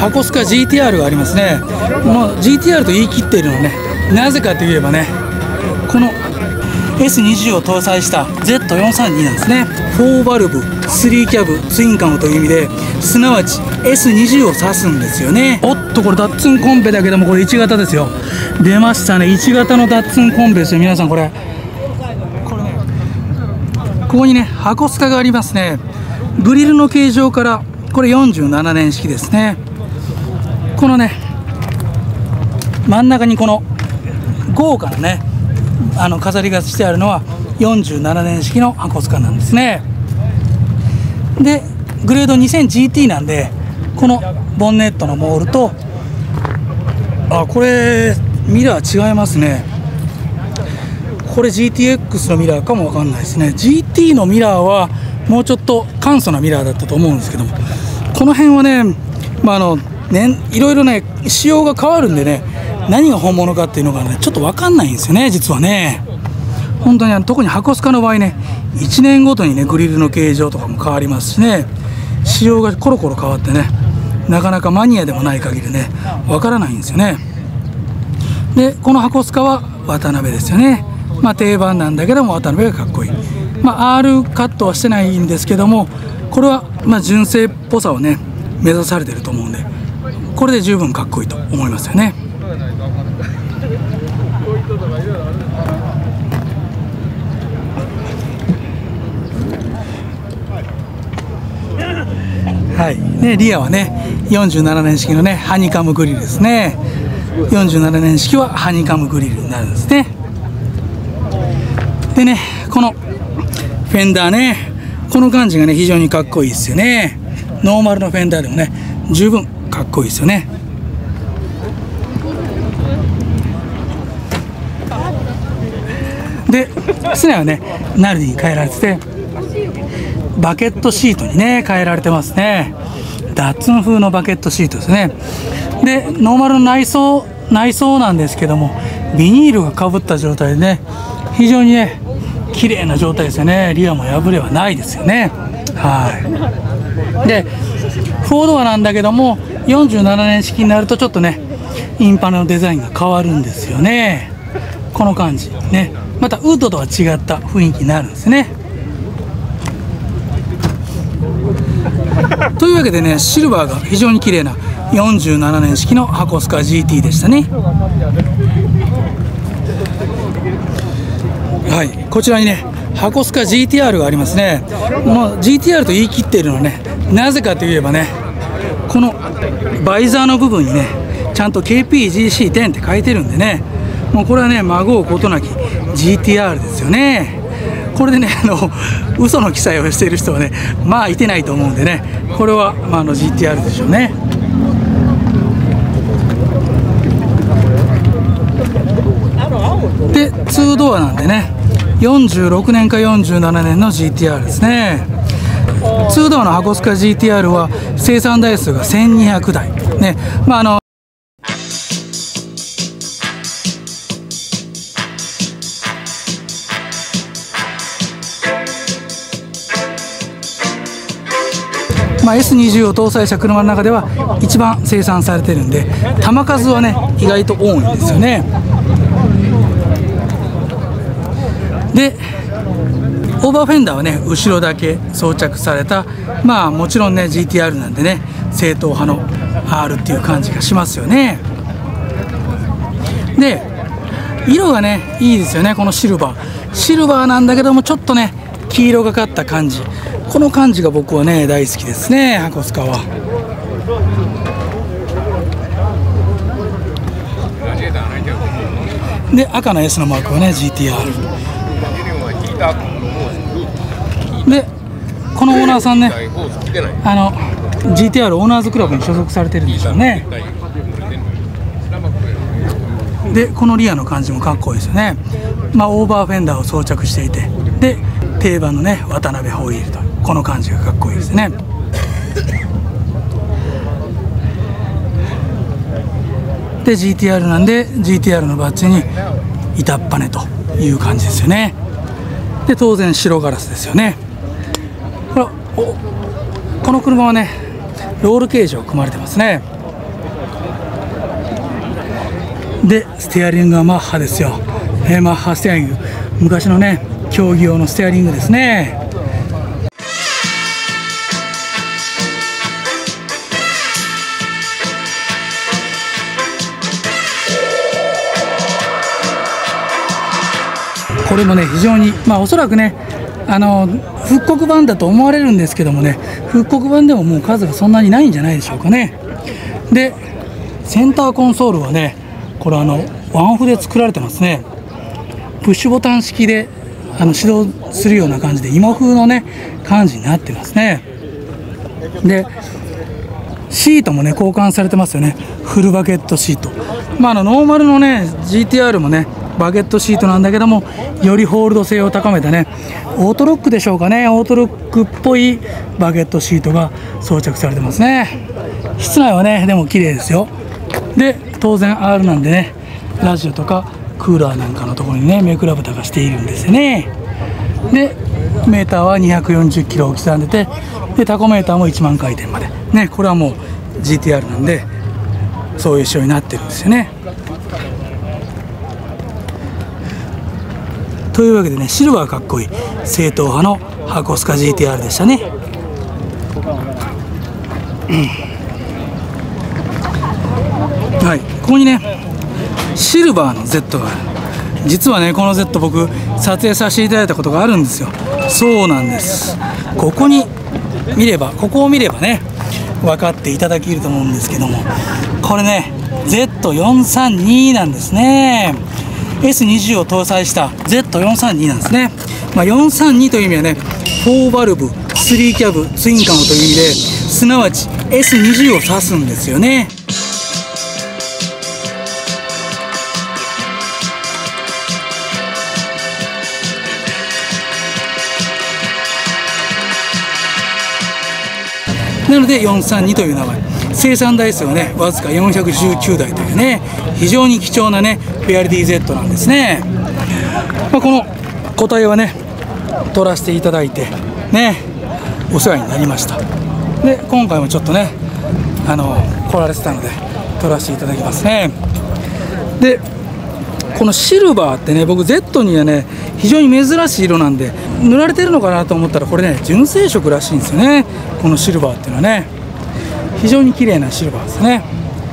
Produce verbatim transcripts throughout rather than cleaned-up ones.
箱スカ ジーティーアール がありますね。もう ジーティーアール と言い切っているのはね、なぜかといえばね、この エスにじゅう を搭載した ゼットよんさんに なんですね。よんバルブ、スリーキャブ、ツインカムという意味で、すなわち エスにじゅう を指すんですよね。おっと、これダッツンコンペだけども、これいち型ですよ。出ましたね、いち型のダッツンコンペですよ。皆さんこれこれね、ここにね箱スカがありますね。グリルの形状からこれよんじゅうななねん式ですね。このね真ん中にこの豪華なねあの飾りがしてあるのはよんじゅうななねん式の箱スカなんですね。でグレード にせんジーティー なんで、このボンネットのモールと、あ、これミラー違いますね。これ ジーティーエックス のミラーかもわかんないですね。 ジーティー のミラーはもうちょっと簡素なミラーだったと思うんですけども、この辺はね、まああのね、いろいろね仕様が変わるんでね、何が本物かっていうのがねちょっと分かんないんですよね、実はね。本当にあの特に箱スカの場合ね、いちねんごとにねグリルの形状とかも変わりますしね、仕様がコロコロ変わってね、なかなかマニアでもない限りね分からないんですよね。でこの箱スカは渡辺ですよね。まあ定番なんだけども渡辺がかっこいい。まあ R カットはしてないんですけども、これはまあ純正っぽさをね目指されてると思うんで、これで十分かっこいいと思いますよね。はいね、リアはねよんじゅうななねん式のねハニカムグリルですね。よんじゅうななねん式はハニカムグリルになるんですね。でね、このフェンダーね、この感じがね非常にかっこいいですよね。ノーマルのフェンダーでもね十分かっこいいですよね。で室内はねナルディに変えられてて、バケットシートにね変えられてますね。ダッツン風のバケットシートですね。でノーマルの内装内装なんですけども、ビニールがかぶった状態でね非常にね綺麗な状態ですよね。リアも破れはないですよね。はい。でフォードアなんだけどもよんじゅうななねん式になるとちょっとねインパネのデザインが変わるんですよね。この感じね、またウッドとは違った雰囲気になるんですね。というわけでね、シルバーが非常に綺麗なよんじゅうななねん式の箱スカ ジーティー でしたね。はい、こちらにね箱スカ ジーティーアール がありますね。もう ジーティーアール と言い切っているのはね、なぜかといえばね、このバイザーの部分にねちゃんと ケーピージーシーテン って書いてるんでね、もうこれはね孫うことなき ジーティーアール ですよね。これでねあの嘘の記載をしている人はねまあいてないと思うんでね、これは、まあ、あの ジーティーアール でしょうね。でにドアなんでねよんじゅうろくねんかよんじゅうななねんの ジーティーアール ですね。にドアの箱スカ ジーティーアール は生産台数がせんにひゃくだいね。まああのまあ、エスにじゅう を搭載した車の中では一番生産されてるんで、弾数はね意外と多いんですよね。でオーバーフェンダーはね後ろだけ装着された、まあもちろんね ジーティーアール なんでね正統派の R っていう感じがしますよね。で色がねいいですよね。このシルバーシルバーなんだけどもちょっとね黄色がかった感じ、この感じが僕はね大好きですね、箱スカは。で赤の エス のマークはね ジーティーアール で、このオーナーさんねあの ジーティーアール オーナーズクラブに所属されてるんでしょうね。でこのリアの感じもかっこいいですよね。まあオーバーフェンダーを装着していて、で定番のね渡辺ホイールと、この感じがかっこいいですね。で ジーティーアール なんで ジーティーアール のバッジに板っぱねという感じですよね。で当然白ガラスですよね。これおこの車はねロールケージを組まれてますね。 でステアリングはマッハですよ、えー、マッハステアリング、昔のね競技用のステアリングですね。これもね非常にまあおそらくねあの復刻版だと思われるんですけどもね、復刻版でももう数がそんなにないんじゃないでしょうかね。でセンターコンソールはねこれあのワンオフで作られてますね。プッシュボタン式であの始動するような感じで今風のね感じになってますね。でシートもね交換されてますよね。フルバケットシート、まああのノーマルのね ジーティーアール もねバケットシートなんだけども、よりホールド性を高めたねオートロックでしょうかね、オートロックっぽいバケットシートが装着されてますね。室内はねでも綺麗ですよ。で当然 アール なんでねラジオとかクーラーなんかのところにね目くらぶたがしているんですよね。でメーターはにひゃくよんじゅっキロを刻んでて、でタコメーターもいちまん回転までね、これはもう ジーティーアール なんでそういう仕様になってるんですよね。というわけでねシルバーかっこいい正統派の箱スカ ジーティーアール でしたね。はい、ここにねシルバーの Z がある。実はねこの Z 僕撮影させていただいたことがあるんですよ。そうなんです。ここに見ればここを見ればね分かっていただけると思うんですけども、これね ゼットよんさんに なんですね。 エスにじゅう を搭載した ゼットよんさんに なんですね。まあ、よんさんにという意味はねよんバルブスリーキャブツインカムという意味で、すなわち エスにじゅう を指すんですよね。なのでよんさんにという名前、生産台数はねわずかよんひゃくじゅうきゅうだいというね非常に貴重なねフェアレディ Z なんですね。まあ、この個体はね撮らせていただいてねお世話になりました。で今回もちょっとねあの来られてたので撮らせていただきますね。でこのシルバーってね僕 Z にはね非常に珍しい色なんで塗られてるのかなと思ったら、これね純正色らしいんですよね。このシルバーっていうのはね非常に綺麗なシルバーですね。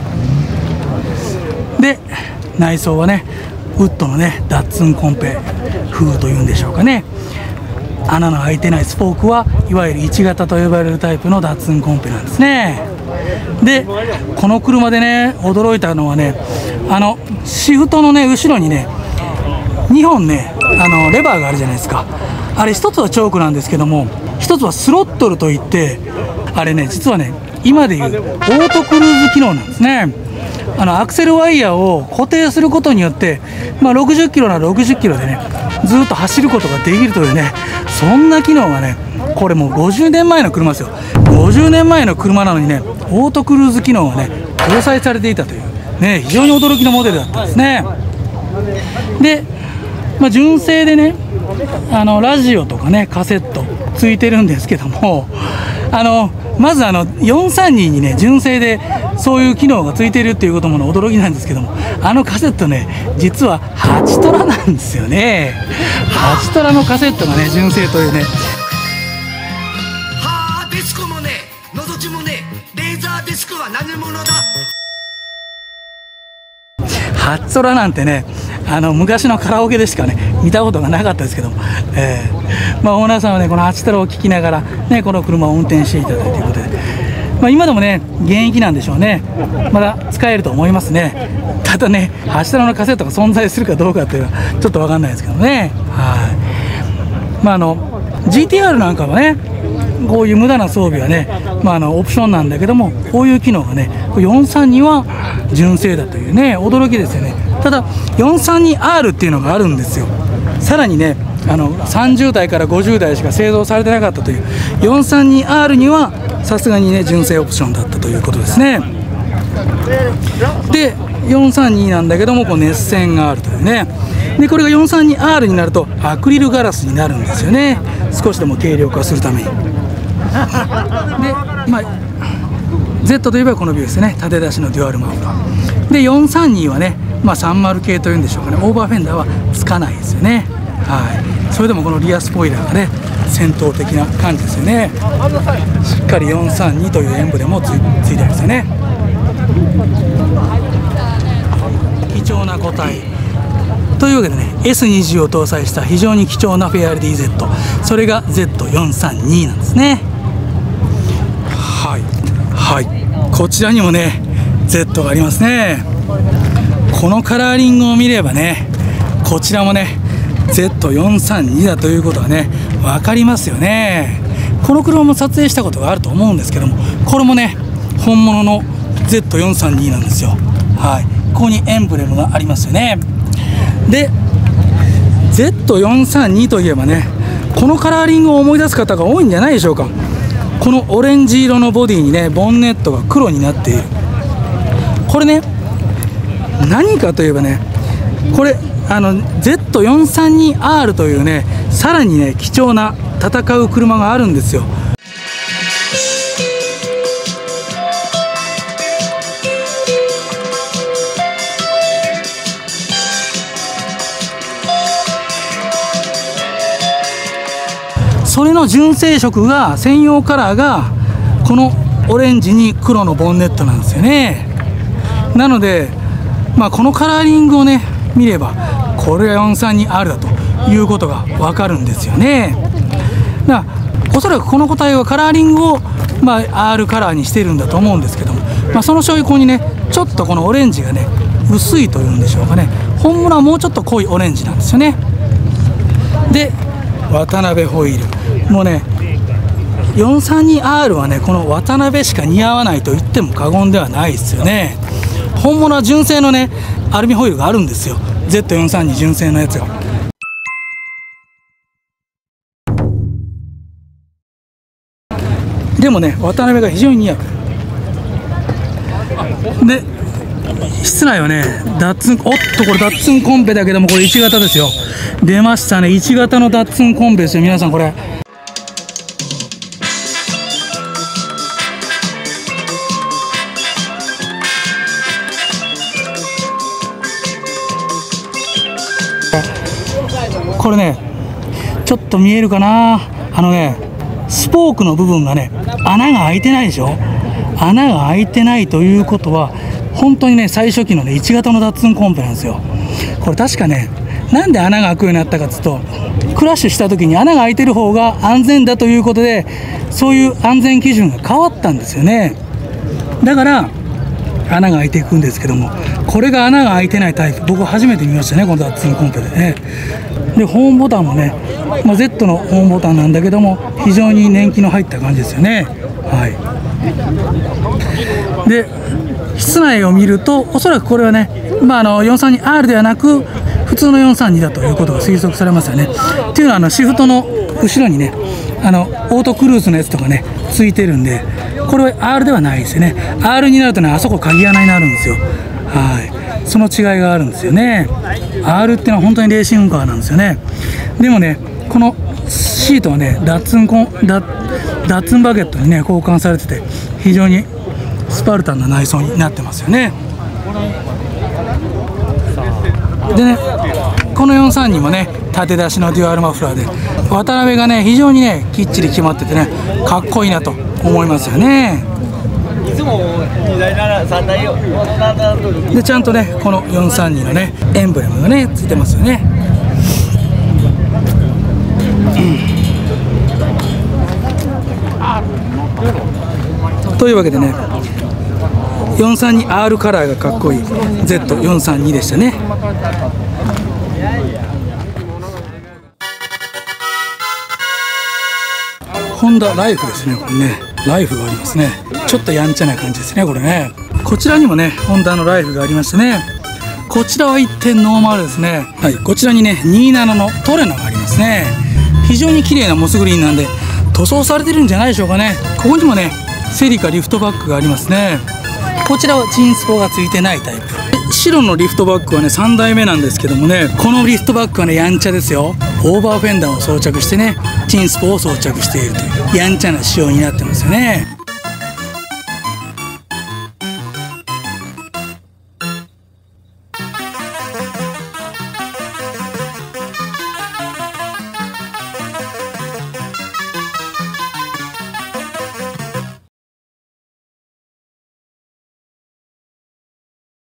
で内装はねウッドのねダッツンコンペ風というんでしょうかね。穴の開いてないスポークはいわゆるいち型と呼ばれるタイプのダッツンコンペなんですね。でこの車でね驚いたのはねあのシフトのね後ろにねにほんねあのレバーがあるじゃないですか。あれひとつはチョークなんですけども、ひとつはスロットルといって、あれね実はね今でいうオートクルーズ機能なんですね。あのアクセルワイヤーを固定することによって、まあ、ろくじゅっキロならろくじゅっキロでねずっと走ることができるというね、そんな機能がねこれもうごじゅうねんまえの車ですよ。ごじゅうねんまえの車なのにねオートクルーズ機能がね搭載されていたというね非常に驚きのモデルだったんですね。で、まあ、純正でねあのラジオとかねカセットついてるんですけども、あのまずあのよんさんににね純正でそういう機能がついてるっていうことも驚きなんですけども、あのカセットね実ははちトラなんですよね。はちトラのカセットがね純正というね。 はあディスコもねのどちもねレーザーディスクは何者だ。 はちトラなんてねあの昔のカラオケでしかね見たことがなかったですけども、えーまあ、オーナーさんはねこのはちトラを聴きながら、ね、この車を運転していただいてということで、まあ、今でもね現役なんでしょうね。まだ使えると思いますね。ただねはちトラのカセットが存在するかどうかっていうのはちょっと分かんないですけどね。はい、まあ、あの ジーティーアール なんかはねこういう無駄な装備はね、まあ、あのオプションなんだけども、こういう機能がねよんさんには純正だというね驚きですよね。ただ よんさんにアール っていうのがあるんですよ。さらにねあのさんじゅうだいからごじゅうだいしか製造されてなかったという よんさんにアール にはさすがにね純正オプションだったということですね。でよんさんになんだけどもこう熱線があるというね。でこれが よんさんにアール になるとアクリルガラスになるんですよね。少しでも軽量化するために。でまあ Z といえばこのビューですね。縦出しのデュアルマウントでよんさんにはねまあ、さんじゅう系というんでしょうかね、オーバーフェンダーはつかないですよね。はい、それでもこのリアスポイラーがね戦闘的な感じですよね。しっかりよんさんにというエンブレムもついついてますよね。貴重な個体というわけでね エスにじゅう を搭載した非常に貴重なフェアレディ Z、 それが ゼットよんさんに なんですね。はいはい、こちらにもね Z がありますね。このカラーリングを見ればねこちらもね ゼットよんさんに だということがね分かりますよね。この車も撮影したことがあると思うんですけども、これもね本物の ゼットよんさんに なんですよ。はい、ここにエンブレムがありますよね。で ゼットよんさんに といえばねこのカラーリングを思い出す方が多いんじゃないでしょうか。このオレンジ色のボディにねボンネットが黒になっている。これね何かといえばねこれあの ゼットよんさんにアール というねさらにね貴重な戦う車があるんですよ。それの純正色が専用カラーがこのオレンジに黒のボンネットなんですよね。なので、まあ、このカラーリングをね見ればこれがよんさんにアール だということが分かるんですよね。だからおそらくこの個体はカラーリングを、まあ、R カラーにしてるんだと思うんですけども、まあ、その証拠にねちょっとこのオレンジがね薄いというんでしょうかね。本物はもうちょっと濃いオレンジなんですよね。で渡辺ホイールもうね よんさんにアール はねこの渡辺しか似合わないと言っても過言ではないですよね。本物は純正のねアルミホイールがあるんですよ。 ゼットよんさんに 純正のやつが。でもね渡辺が非常に似合う。で室内はねダッツン、おっとこれダッツンコンペだけどもこれいち型ですよ。出ましたねいち型のダッツンコンペですよ皆さん。これこれねちょっと見えるかな。あのねスポークの部分がね穴が開いてないでしょ。穴が開いてないということは本当にね最初期のねいち型のダッツンコンペなんですよ。これ確かねなんで穴が開くようになったかっつうとクラッシュした時に穴が開いてる方が安全だということでそういう安全基準が変わったんですよね。だから穴が開いていくんですけども、これが穴が開いてないタイプ僕初めて見ましたねこのダッツンコンペでね。でホーンボタンもね、まあ、Z のホーンボタンなんだけども非常に年季の入った感じですよね。はい、で室内を見るとおそらくこれはね、まあ、あの よんさんにアール ではなく普通のよんさんにだということが推測されますよね。っていうのはあのシフトの後ろにねあのオートクルーズのやつとかねついてるんでこれは アール ではないですよね。 アール になるとねあそこ鍵穴になるんですよ。はい、その違いがあるんですよね。 アール っていうのは本当にレーシングカーなんですよね。でもねこのシートはねダッツンコンダダッツンバケットにね交換されてて非常にスパルタンな内装になってますよね。でねこのよんさんにもね縦出しのデュアルマフラーで渡辺がね非常にねきっちり決まっててねかっこいいなと思いますよね。でちゃんとねこのよんさんにのねエンブレムがねついてますよね。うん、というわけでねよんさんにアール カラーがかっこいい ゼットよんさんに でしたね。ホンダライフですね。これねライフがありますね。ちょっとやんちゃな感じですねこれね。こちらにもねホンダのライフがありましてね、こちらは一点ノーマルですね。はい、こちらにねにじゅうななのトレノがありますね。非常に綺麗なモスグリーンなんで塗装されてるんじゃないでしょうかね。ここにもねセリカリフトバックがありますね。こちらはチンスポがついてないタイプ。白のリフトバックはねさんだいめなんですけどもね、このリフトバックはねやんちゃですよ。オーバーフェンダーを装着してねチンスポを装着しているというやんちゃな仕様になってますよね。